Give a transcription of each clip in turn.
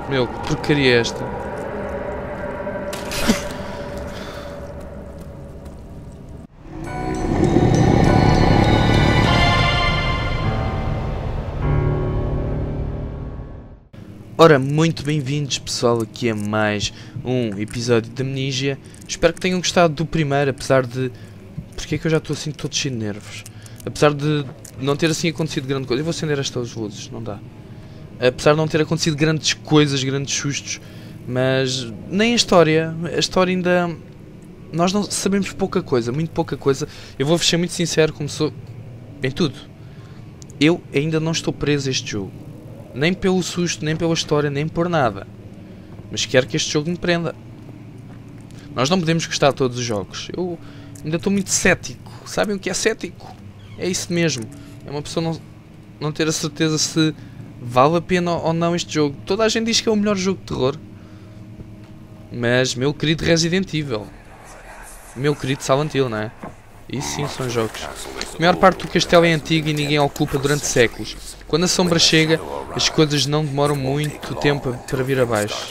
Meu, que porcaria é esta? Ora, muito bem-vindos pessoal aqui a mais um episódio da Amnesia. Espero que tenham gostado do primeiro, apesar de... Porquê é que eu já estou assim todo cheio de nervos? Apesar de não ter assim acontecido grande coisa... Eu vou acender estas luzes, não dá. Apesar de não ter acontecido grandes coisas, grandes sustos, mas nem a história ainda... Nós não sabemos pouca coisa, muito pouca coisa. Eu vou-vos ser muito sincero, como sou em tudo. Eu ainda não estou preso a este jogo. Nem pelo susto, nem pela história, nem por nada. Mas quero que este jogo me prenda. Nós não podemos gostar de todos os jogos. Eu ainda estou muito cético. Sabem o que é cético? É isso mesmo. É uma pessoa não ter a certeza se vale a pena ou não este jogo. Toda a gente diz que é o melhor jogo de terror. Mas, meu querido Resident Evil. Meu querido Silent Hill, não é? Isso sim são jogos. A maior parte do castelo é antigo e ninguém ocupa durante séculos. Quando a sombra chega, as coisas não demoram muito tempo para vir abaixo.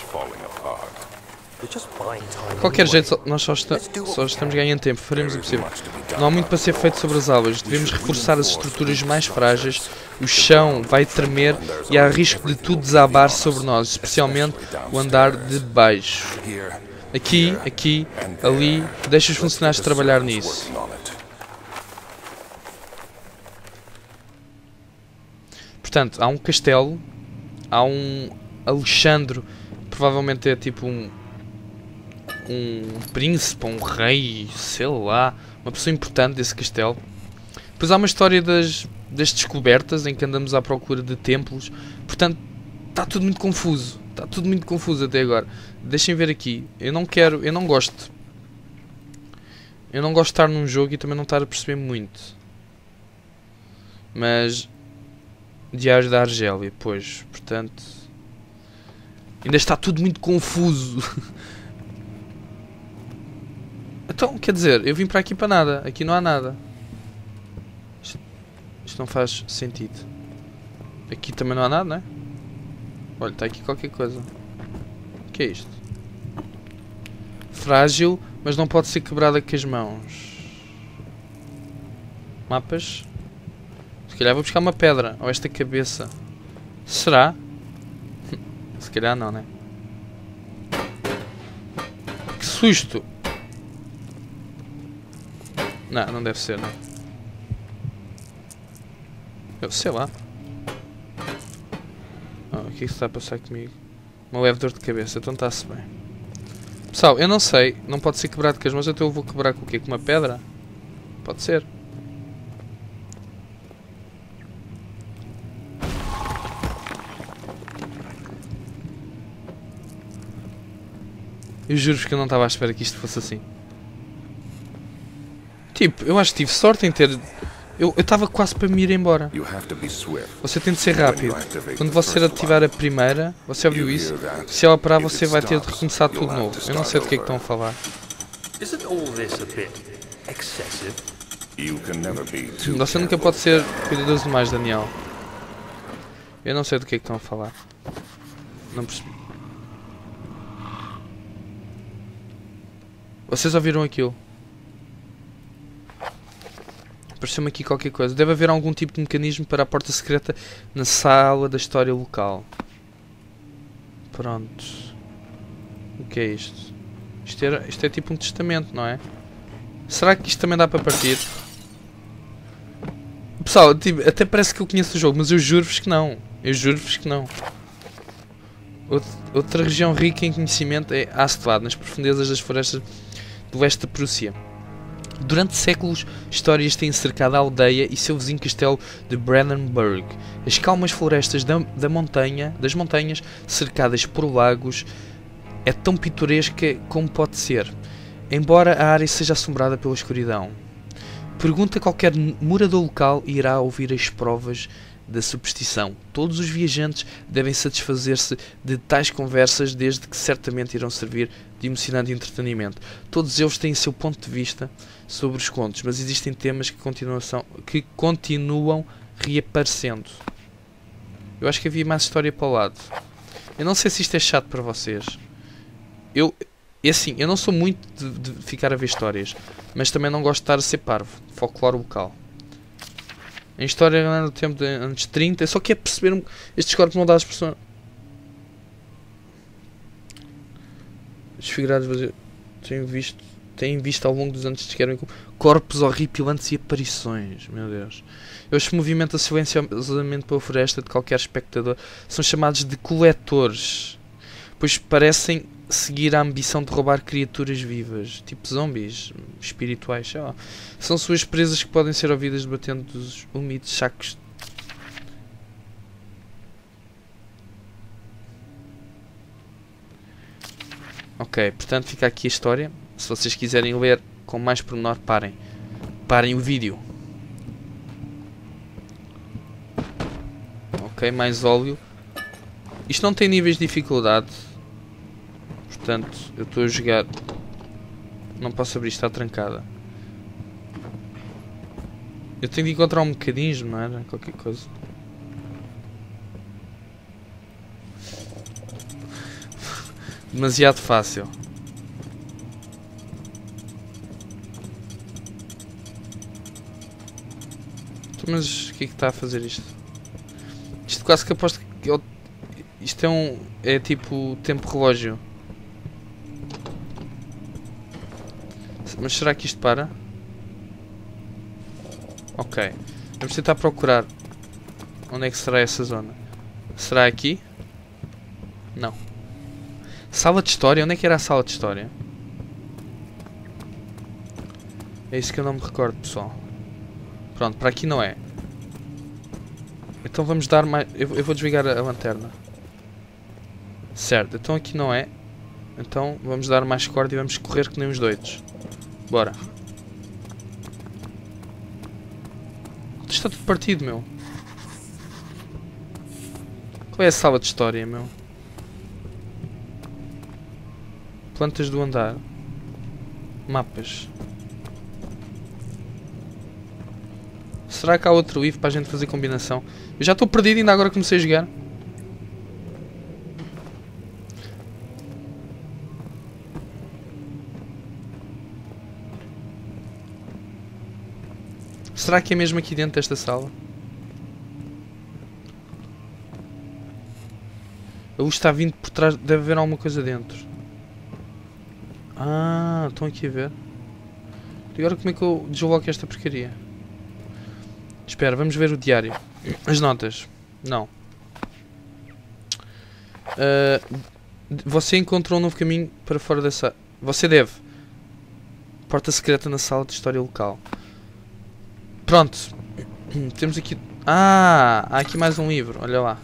De qualquer jeito, nós só estamos ganhando tempo. Faremos o possível. Não há muito para ser feito sobre as aulas. Devemos reforçar as estruturas mais frágeis. O chão vai tremer e há risco de tudo desabar sobre nós, especialmente o andar de baixo. Aqui, ali, deixa os funcionários trabalhar nisso. Portanto, há um castelo, há um Alexandre, provavelmente é tipo um príncipe, um rei, sei lá, uma pessoa importante desse castelo. Depois há uma história das descobertas, em que andamos à procura de templos. Portanto, está tudo muito confuso. Está tudo muito confuso até agora. Deixem ver aqui. Eu não gosto de estar num jogo e também não estar a perceber muito. Mas... Diário da Argélia, pois, portanto... Ainda está tudo muito confuso. Então, quer dizer, eu vim para aqui para nada. Aqui não há nada. Isto não faz sentido. Aqui também não há nada, não é? Olha, está aqui qualquer coisa. O que é isto? Frágil, mas não pode ser quebrada com as mãos. Mapas. Se calhar vou buscar uma pedra. Ou esta cabeça. Será? Se calhar não, né? Que susto! Não, não deve ser, não. Eu sei lá. O que é que se está a passar comigo? Uma leve dor de cabeça, então está-se bem. Pessoal, eu não sei. Não pode ser quebrado com as mãos, então eu vou quebrar com o quê? Com uma pedra? Pode ser. Eu juro-vos que eu não estava à espera que isto fosse assim. Tipo, eu acho que tive sorte em ter... Eu estava quase para me ir embora. Você tem de ser rápido. Quando você ativar a primeira, você ouviu isso? Se ela parar, você vai ter de recomeçar tudo de novo. Eu não sei do que é que estão a falar. Você nunca pode ser cuidadoso demais, Daniel. Eu não sei do que é que estão a falar. Não percebi. Vocês ouviram aquilo? Apareceu-me aqui qualquer coisa. Deve haver algum tipo de mecanismo para a porta secreta na sala da história local. Pronto. O que é isto? Isto é tipo um testamento, não é? Será que isto também dá para partir? Pessoal, tipo, até parece que eu conheço o jogo, mas eu juro-vos que não. Eu juro-vos que não. Outra região rica em conhecimento é Astvad, nas profundezas das florestas do leste da Prússia. Durante séculos, histórias têm cercado a aldeia e seu vizinho castelo de Brandenburg. As calmas florestas das montanhas, cercadas por lagos, é tão pitoresca como pode ser, embora a área seja assombrada pela escuridão. Pergunta qualquer morador local e irá ouvir as provas da superstição. Todos os viajantes devem satisfazer-se de tais conversas, desde que certamente irão servir de emocionante entretenimento. Todos eles têm seu ponto de vista sobre os contos, mas existem temas que continuam reaparecendo. Eu acho que havia mais história para o lado. Eu não sei se isto é chato para vocês. É assim, eu não sou muito de ficar a ver histórias, mas também não gosto de estar a ser parvo. Folclore local. Em história no tempo de anos 30, eu só quero perceber estes corpos não dá as pessoas. Desfigurados, tenho visto ao longo dos anos que querem corpos horripilantes e aparições. Meu Deus. Eles se movimentam silenciosamente pela floresta de qualquer espectador. São chamados de coletores, pois parecem seguir a ambição de roubar criaturas vivas, tipo zombies espirituais. São suas presas que podem ser ouvidas debatendo dos úmidos sacos. Ok, portanto fica aqui a história. Se vocês quiserem ler com mais pormenor, parem o vídeo. Ok, mais óleo. Isto não tem níveis de dificuldade. Portanto, eu estou a jogar. Não posso abrir, está trancada. Eu tenho de encontrar um mecanismo, não era? Qualquer coisa. Demasiado fácil. Mas o que é que está a fazer isto? Isto quase que aposto que isto é tipo tempo relógio. Mas será que isto para? Ok. Vamos tentar procurar onde é que será essa zona. Será aqui? Não. Sala de história? Onde é que era a sala de história? É isso que eu não me recordo, pessoal. Pronto, para aqui não é. Então vamos dar mais... Eu vou desligar a lanterna. Certo, então aqui não é. Então vamos dar mais corda e vamos correr que nem uns doidos. Bora. Está tudo partido, meu. Qual é a sala de história, meu? Plantas do andar. Mapas. Será que há outro livro para a gente fazer combinação? Eu já estou perdido, ainda agora comecei a jogar. Será que é mesmo aqui dentro desta sala? A luz está vindo por trás. Deve haver alguma coisa dentro. Ah, estão aqui a ver. E agora como é que eu desloco esta porcaria? Espera, vamos ver o diário. As notas. Não. Você encontrou um novo caminho para fora dessa... Você deve. Porta secreta na sala de história local. Pronto. Temos aqui... Ah, há aqui mais um livro. Olha lá.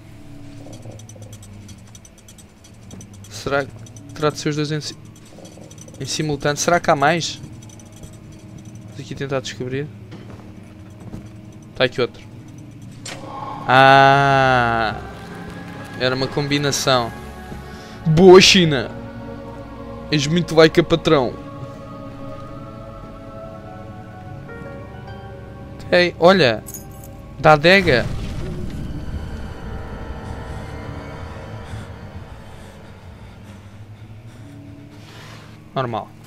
Será que terá de ser os dois em simultâneo? Será que há mais? Vamos aqui tentar descobrir. Está aqui outro. Ah, era uma combinação. Boa, China! És muito laica, patrão. Ok, olha. Da adega. Normal.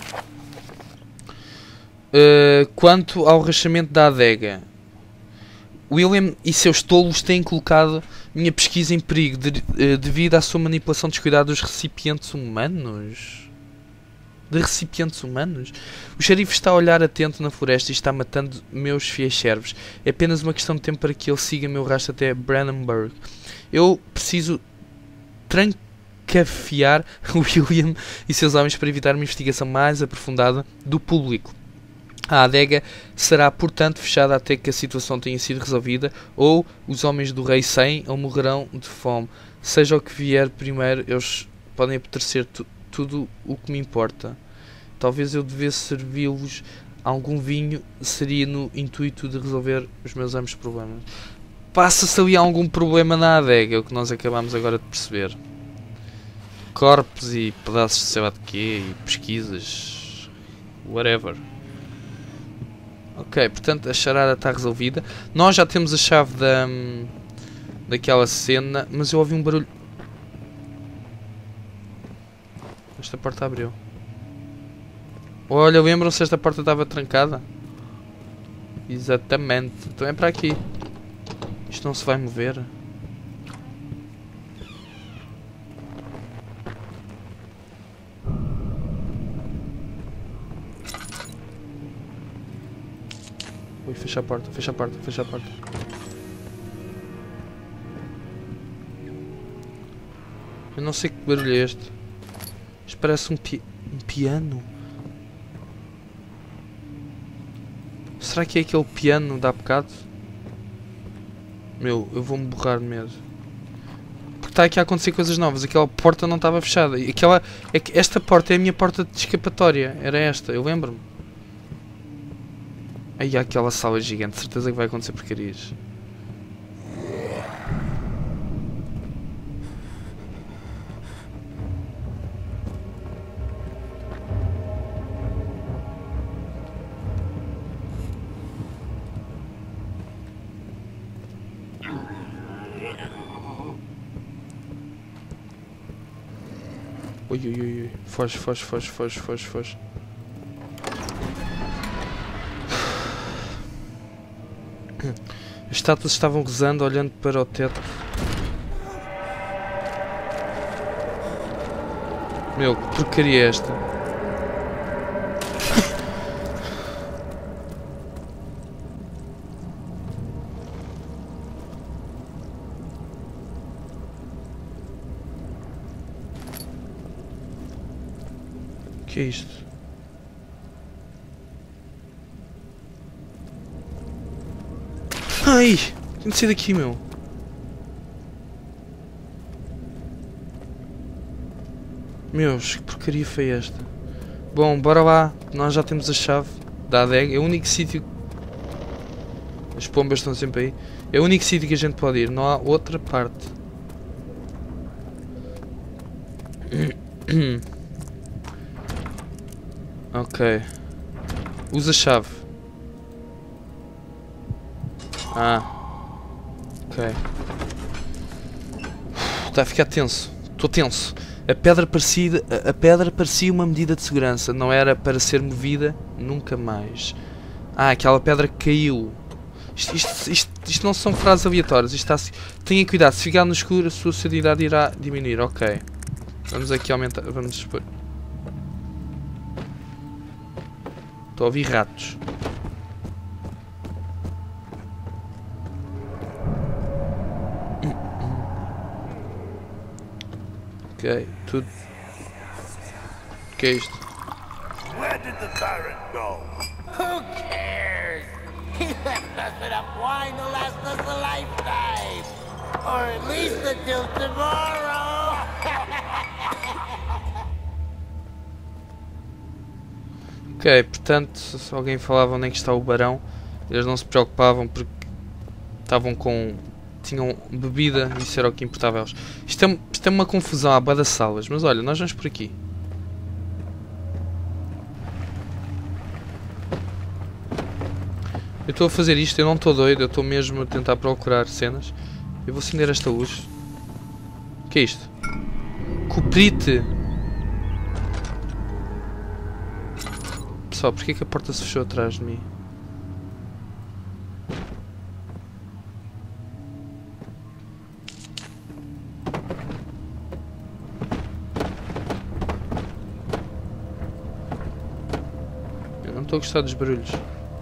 Quanto ao rachamento da adega, William e seus tolos têm colocado minha pesquisa em perigo devido à sua manipulação descuidada dos recipientes humanos. De recipientes humanos? O xerife está a olhar atento na floresta e está matando meus fiéis servos. É apenas uma questão de tempo para que ele siga meu rastro até Brandenburg. Eu preciso trancafiar William e seus homens para evitar uma investigação mais aprofundada do público. A adega será, portanto, fechada até que a situação tenha sido resolvida, ou os homens do rei saem ou morrerão de fome. Seja o que vier primeiro, eles podem apetrecer tudo o que me importa. Talvez eu devesse servi-los algum vinho, seria no intuito de resolver os meus ambos problemas. Passa-se ali algum problema na adega, é o que nós acabamos agora de perceber. Corpos e pedaços de sei lá de quê, e pesquisas, whatever. Ok, portanto a charada está resolvida. Nós já temos a chave daquela cena, mas eu ouvi um barulho. Esta porta abriu. Olha, lembram-se esta porta estava trancada? Exatamente. Então é para aqui. Isto não se vai mover. Ui, fecha a porta, fecha a porta, fecha a porta. Eu não sei que barulho é este. Isto parece um piano. Será que é aquele piano de há bocado? Meu, eu vou-me borrar mesmo. Porque está aqui a acontecer coisas novas. Aquela porta não estava fechada. E esta porta é a minha porta de escapatória. Era esta, eu lembro-me. Aí há aquela sala gigante. Certeza que vai acontecer porcarias. Ui, ui, ui, ui. Foge, foge, foge, foge, foge, foge. As estátuas estavam rezando, olhando para o teto. Meu, que porcaria é esta? O que é isto? Ai! Tenho de sair daqui, meu. Meus, que porcaria foi esta? Bom, bora lá. Nós já temos a chave da adega. É o único sítio... As pombas estão sempre aí. É o único sítio que a gente pode ir. Não há outra parte. Ok. Usa a chave. Ah. Ok. Está a ficar tenso. Estou tenso. A pedra parecia uma medida de segurança. Não era para ser movida nunca mais. Ah, aquela pedra que caiu. Isto não são frases aleatórias. Isto está assim. Tenha cuidado. Se ficar no escuro, a sua sanidade irá diminuir. Ok. Vamos aqui aumentar. Vamos expor. Estou a ouvir ratos. Ok, tudo. O que é isto? Where did the Baron go? Who cares? He left us enough wine to last us a lifetime. Or at least until tomorrow. Ok, portanto, se alguém falava onde é que está o Barão, eles não se preocupavam porque estavam com... tinham bebida e isso era o que importava a eles. Isto é uma confusão à bué das salas, mas olha, nós vamos por aqui. Eu estou a fazer isto, eu não estou doido, eu estou mesmo a tentar procurar cenas. Eu vou acender esta luz. O que é isto? Cuprite! Pessoal, porquê que a porta se fechou atrás de mim? Eu não estou a gostar dos barulhos.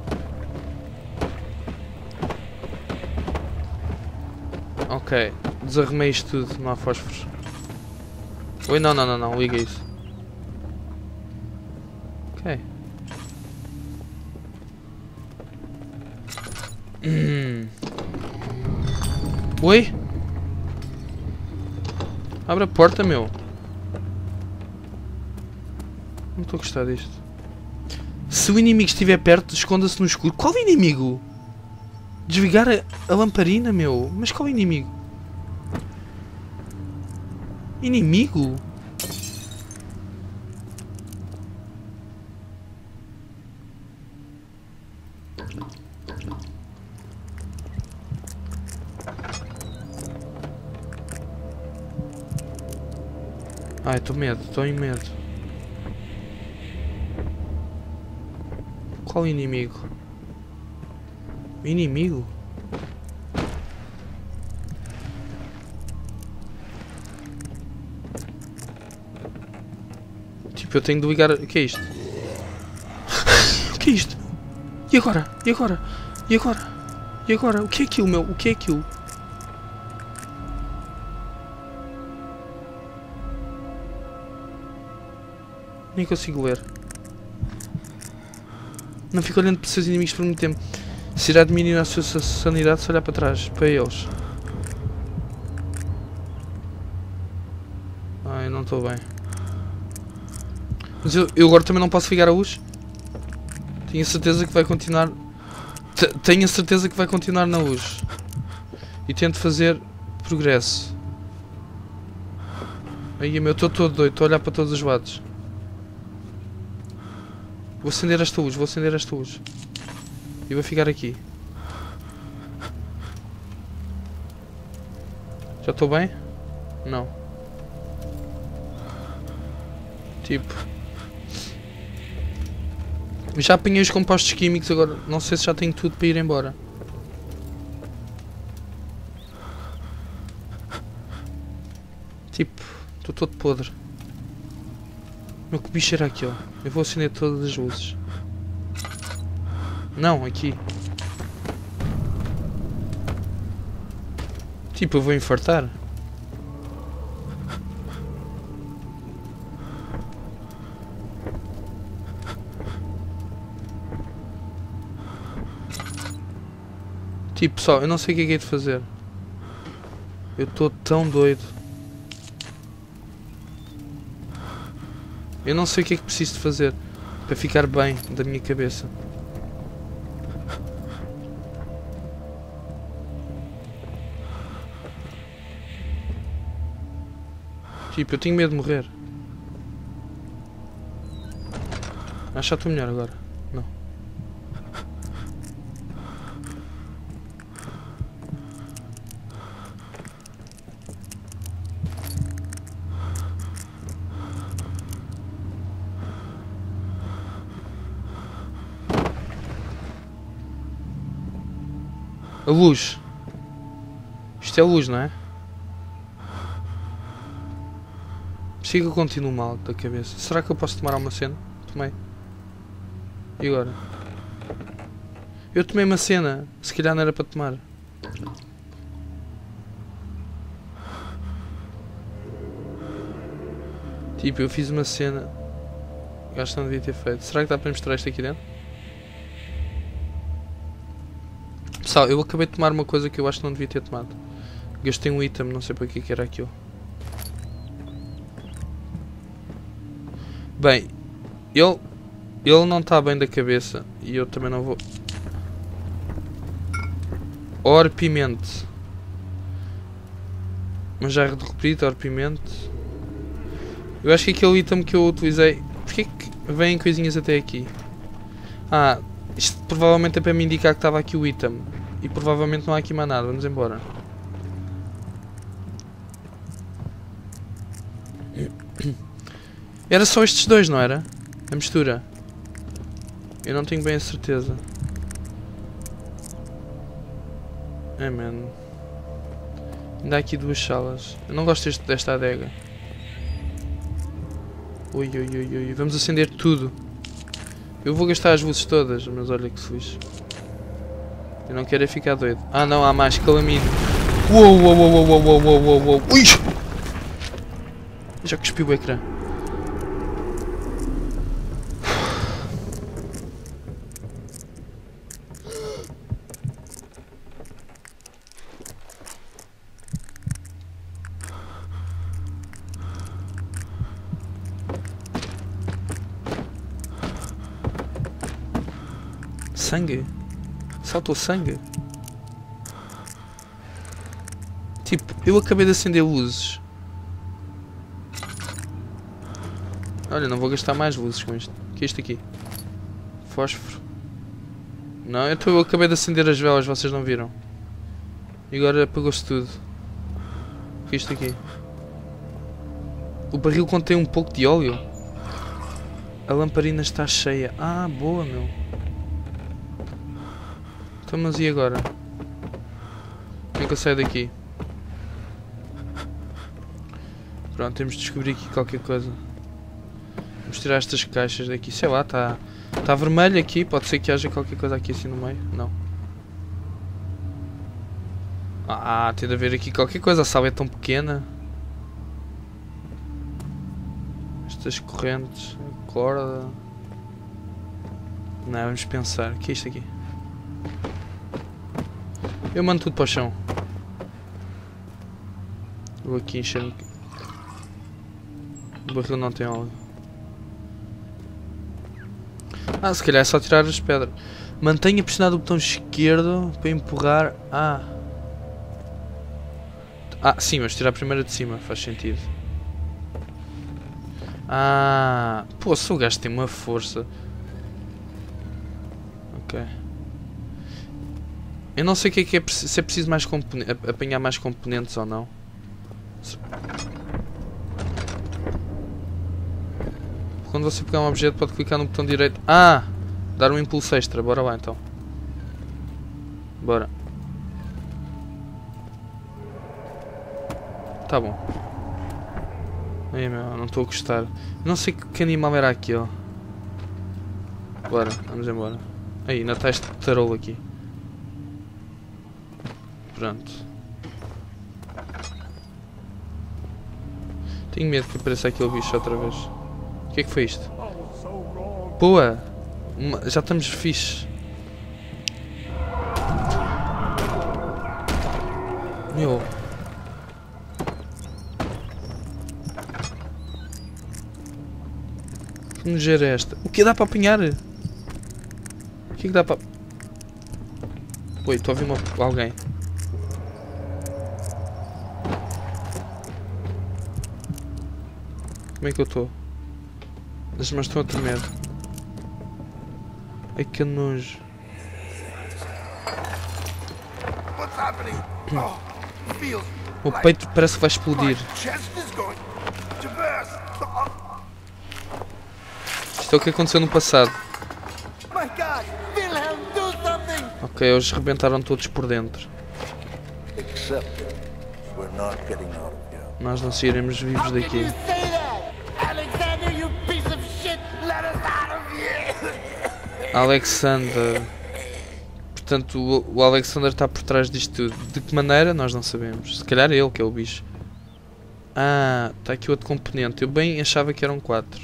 Ok, desarrumei isto tudo, não há fósforos. Oi, não, não, não, não, liga isso. Ok. Oi? Abre a porta, meu. Não estou a gostar disto. Se o inimigo estiver perto, esconda-se no escuro. Qual inimigo? Desligar a lamparina, meu. Mas qual inimigo? Inimigo? Ai, estou em medo. Qual inimigo? Inimigo? Tipo, eu tenho de ligar... O que é isto? O que é isto? E agora? E agora? E agora? E agora? O que é aquilo, meu? O que é aquilo? Nem consigo ler. Não fico olhando para os seus inimigos por muito tempo. Se irá diminuir a sua sanidade se olhar para trás, para eles. Ai, não estou bem. Mas eu agora também não posso ligar a luz. Tenho a certeza que vai continuar. Tenho a certeza que vai continuar na luz. E tento fazer progresso. Aí, meu, estou todo doido. Estou a olhar para todos os lados. Vou acender esta luz, vou acender esta luz. E vou ficar aqui. Já estou bem? Não. Tipo. Já apanhei os compostos químicos, agora não sei se já tenho tudo para ir embora. Tipo, estou todo podre. Meu, que bicho era aquele? Eu vou acender todas as luzes. Não, aqui. Tipo, eu vou infartar. Tipo, pessoal, eu não sei o que é que é de fazer. Eu estou tão doido. Eu não sei o que é que preciso de fazer para ficar bem da minha cabeça. Tipo, eu tenho medo de morrer. Acho que já estou melhor agora. Não. A luz. Isto é luz, não é? Siga, eu continuo mal da cabeça. Será que eu posso tomar uma cena? Tomei. E agora? Eu tomei uma cena. Se calhar não era para tomar. Tipo, eu fiz uma cena. Acho que não devia ter feito. Será que dá para mostrar isto aqui dentro? Pessoal, eu acabei de tomar uma coisa que eu acho que não devia ter tomado. Gastei um item, não sei para que era aquilo. Bem, ele não está bem da cabeça e eu também não vou. Orpimente. Mas já repito, orpimente. Eu acho que aquele item que eu utilizei. Porquê que vêm coisinhas até aqui? Ah, isto provavelmente é para me indicar que estava aqui o item. E provavelmente não há aqui mais nada, vamos embora. Era só estes dois, não era? A mistura. Eu não tenho bem a certeza. É, mano. Ainda há aqui duas salas. Eu não gosto desta adega. Ui, ui, ui, ui. Vamos acender tudo. Eu vou gastar as luzes todas, mas olha que fixe. Eu não quero é ficar doido. Ah não, há mais calamine. Uou, uou, uou, uou, uou, uou, uou, uou. Ui! Já cuspi o ecrã. Sangue? Saltou sangue? Tipo, eu acabei de acender luzes. Olha, não vou gastar mais luzes com isto. O que é isto aqui? Fósforo. Não, eu acabei de acender as velas, vocês não viram. E agora apagou-se tudo. O que é isto aqui? O barril contém um pouco de óleo. A lamparina está cheia. Ah, boa, meu. Então, mas e agora? Como é que eu saio daqui? Pronto, temos de descobrir aqui qualquer coisa. Vamos tirar estas caixas daqui. Sei lá, está vermelho aqui. Pode ser que haja qualquer coisa aqui assim no meio. Não. Ah, tem de haver aqui qualquer coisa. A sala é tão pequena. Estas correntes. Corda. Não, vamos pensar. O que é isto aqui? Eu mando tudo para o chão. Vou aqui encher. O barril não tem óleo. Ah, se calhar é só tirar as pedras. Mantenha pressionado o botão esquerdo para empurrar. Ah, sim, mas tirar a primeira de cima. Faz sentido. Ah, pô, se o gajo tem uma força. Ok. Eu não sei o que é se é preciso mais apanhar mais componentes ou não. Quando você pegar um objeto pode clicar no botão direito. Ah! Dar um impulso extra. Bora lá então. Bora. Tá bom. Ai meu, não estou a gostar. Não sei que animal era aquele. Bora, vamos embora. Aí, ainda está este tarolo aqui. Pronto. Tenho medo que apareça aquele bicho outra vez. O que é que foi isto? Boa! Já estamos fixe. Meu. Que nojeira é esta? O que dá para apanhar? O que é que dá para... Oi, estou a ouvir alguém. Como é que eu estou? As mãos estão a tremer. Ai que nojo. O peito parece que vai explodir. Isto é o que aconteceu no passado. Ok, eles rebentaram todos por dentro. Nós não sairemos vivos daqui. Alexander. Portanto, o Alexander está por trás disto tudo. De que maneira? Nós não sabemos. Se calhar é ele que é o bicho. Ah, está aqui outro componente. Eu bem achava que eram 4.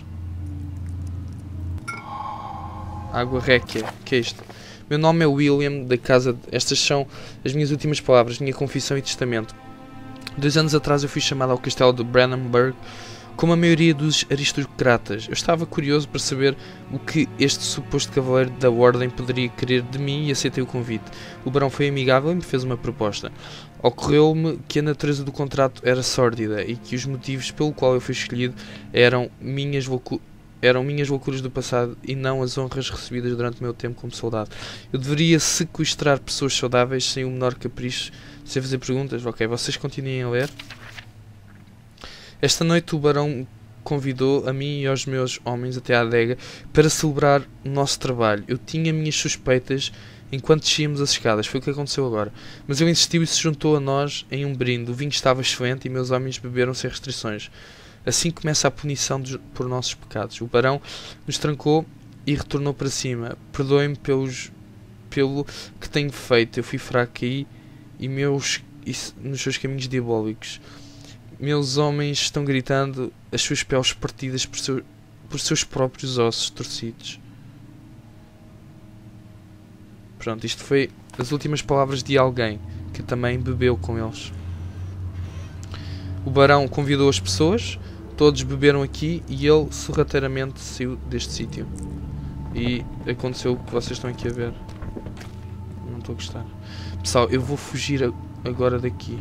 Água réquia. O que é isto? Meu nome é William, da casa... Estas são as minhas últimas palavras, minha confissão e testamento. 2 anos atrás eu fui chamado ao castelo de Brennenburg, como a maioria dos aristocratas. Eu estava curioso para saber o que este suposto cavaleiro da ordem poderia querer de mim e aceitei o convite. O barão foi amigável e me fez uma proposta. Ocorreu-me que a natureza do contrato era sórdida e que os motivos pelo qual eu fui escolhido eram minhas loucuras do passado e não as honras recebidas durante o meu tempo como soldado. Eu deveria sequestrar pessoas saudáveis sem o menor capricho, sem fazer perguntas. Ok, vocês continuem a ler. Esta noite o barão convidou a mim e aos meus homens até à adega para celebrar o nosso trabalho. Eu tinha minhas suspeitas enquanto descíamos as escadas. Foi o que aconteceu agora. Mas ele insistiu e se juntou a nós em um brinde. O vinho estava excelente e meus homens beberam sem restrições. Assim começa a punição por nossos pecados. O barão nos trancou e retornou para cima. Perdoem-me pelo que tenho feito. Eu fui fraco aí e nos seus caminhos diabólicos. Meus homens estão gritando, as suas peles partidas por seus próprios ossos torcidos. Pronto, isto foi as últimas palavras de alguém que também bebeu com eles. O barão convidou as pessoas, todos beberam aqui e ele sorrateiramente saiu deste sítio. E aconteceu o que vocês estão aqui a ver. Não estou a gostar. Pessoal, eu vou fugir agora daqui.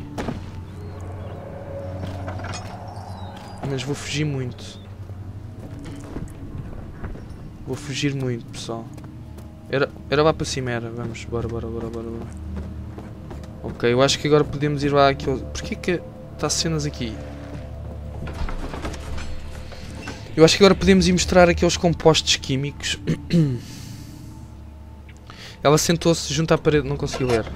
Mas vou fugir muito. Vou fugir muito, pessoal. Era lá para cima, era. Vamos, bora. Ok, eu acho que agora podemos ir lá àquele... Porquê que está cenas aqui? Eu acho que agora podemos ir mostrar aqueles compostos químicos. Ela sentou-se junto à parede, não consegui ler.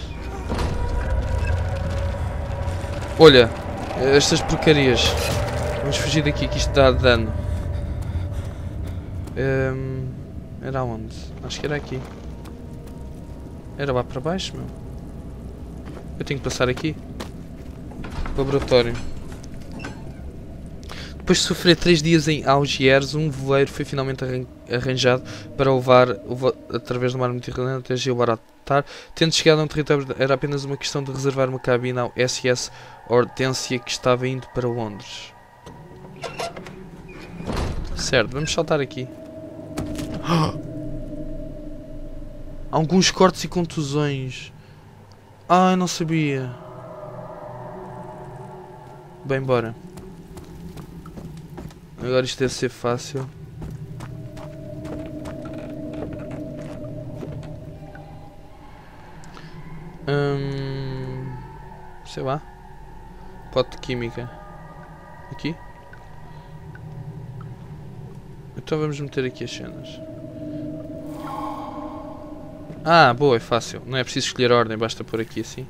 Olha, estas porcarias. Vamos fugir daqui, que isto dá dano. Era onde? Acho que era aqui. Era lá para baixo, meu. Eu tenho que passar aqui. Laboratório. Depois de sofrer 3 dias em Algiers, um voeiro foi finalmente arranjado para levar através do mar Mediterrâneo até Gibraltar. Tendo chegado a um território, era apenas uma questão de reservar uma cabine ao SS Hortência, que estava indo para Londres. Certo, vamos saltar aqui. Alguns cortes e contusões. Ah, eu não sabia. Bem, bora. Agora isto deve ser fácil. Sei lá. Pote de química. Aqui? Então vamos meter aqui as cenas. Ah, boa, é fácil. Não é preciso escolher a ordem, basta pôr aqui assim.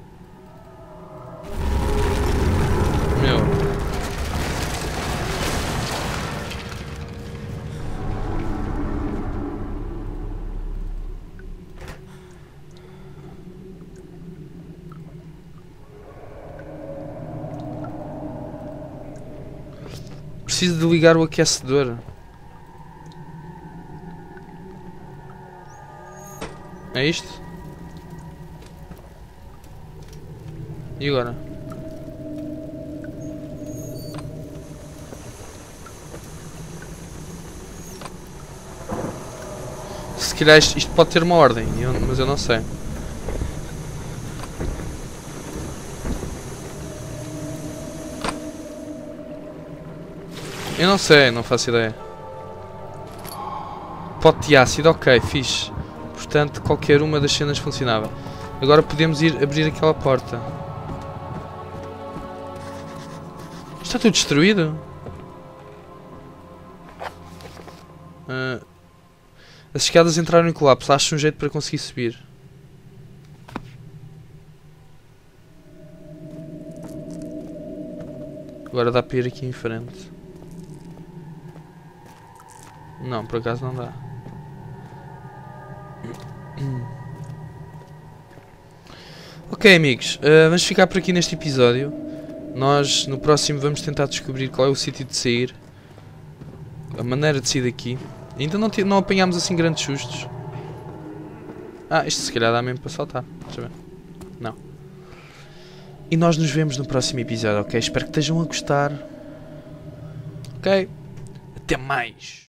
Meu. Preciso de ligar o aquecedor. É isto? E agora? Se calhar isto pode ter uma ordem, mas eu não sei. Eu não sei, não faço ideia. Pote de ácido, ok, fixe. Portanto, qualquer uma das cenas funcionava. Agora podemos ir abrir aquela porta. Está tudo destruído? As escadas entraram em colapso. Acho um jeito para conseguir subir. Agora dá para ir aqui em frente. Não, por acaso não dá. Ok, amigos, vamos ficar por aqui neste episódio. Nós no próximo vamos tentar descobrir qual é o sítio de sair, a maneira de sair daqui. Ainda não apanhámos assim grandes sustos. Ah, isto se calhar dá mesmo para saltar. Deixa eu ver. Não. E nós nos vemos no próximo episódio, ok? Espero que estejam a gostar. Ok? Até mais!